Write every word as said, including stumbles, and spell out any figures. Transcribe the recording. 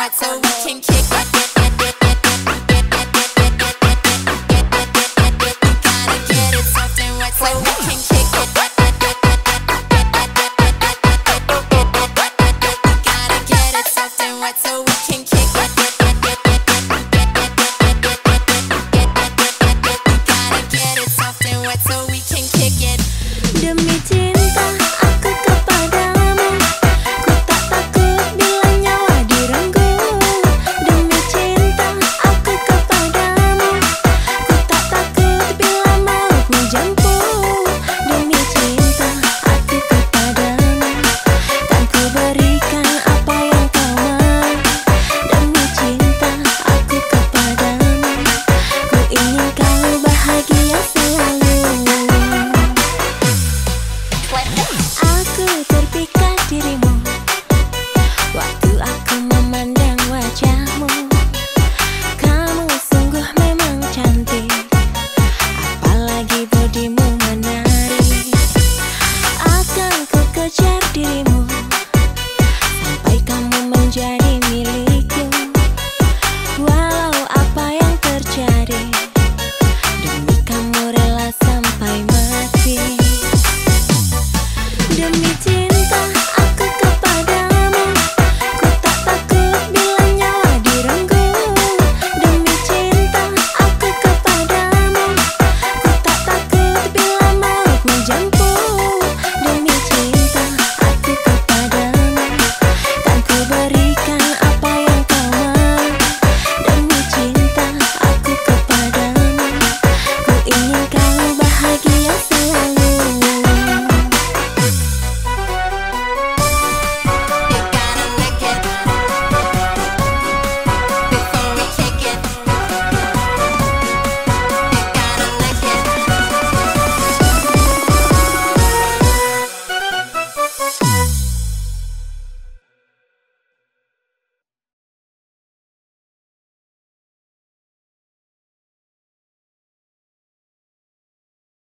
wet so we can kick it. Gotta get it soft and wet so we can kick it. Gotta get it soft and wet so we can kick it. Gotta get it soft and wet so we can kick it. Demi cinta aku kepadamu, ku tak takut bila nyawa direnggut. Demi cinta aku kepadamu, ku tak takut bila maut menjemput. Demi cinta aku kepadamu, kan ku berikan apa yang kau mau. Demi cinta aku kepadamu, ku ingin kau bahagia selalu. Aku terpikat dirimu waktu aku memandang wajahmu. Kamu sungguh memang cantik, apalagi bodimu menarik. Akan ku kejar dirimu sampai kamu menjadi